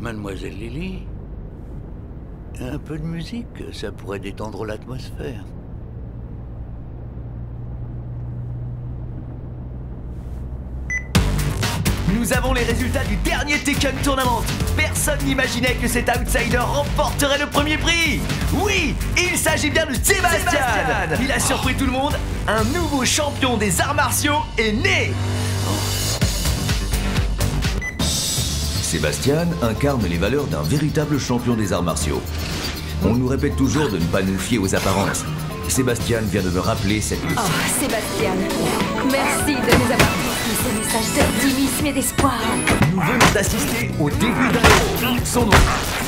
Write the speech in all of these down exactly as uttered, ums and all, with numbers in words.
Mademoiselle Lily, un peu de musique, ça pourrait détendre l'atmosphère. Nous avons les résultats du dernier Tekken Tournament. Personne n'imaginait que cet outsider remporterait le premier prix. Oui, il s'agit bien de Sébastien. Sébastien. Il a surpris tout le monde. Un nouveau champion des arts martiaux est né. Sébastien incarne les valeurs d'un véritable champion des arts martiaux. On nous répète toujours de ne pas nous fier aux apparences. Sébastien vient de me rappeler cette leçon. Oh, Sébastien, merci de nous avoir transmis ce message d'optimisme et d'espoir. Nous venons d'assister au début d'un héros. Son nom.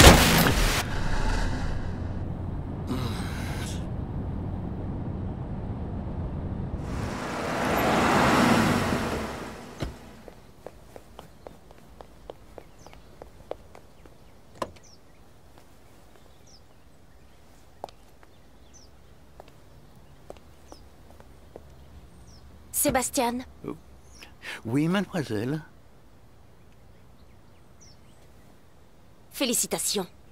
Sébastien. Oui, mademoiselle. Félicitations.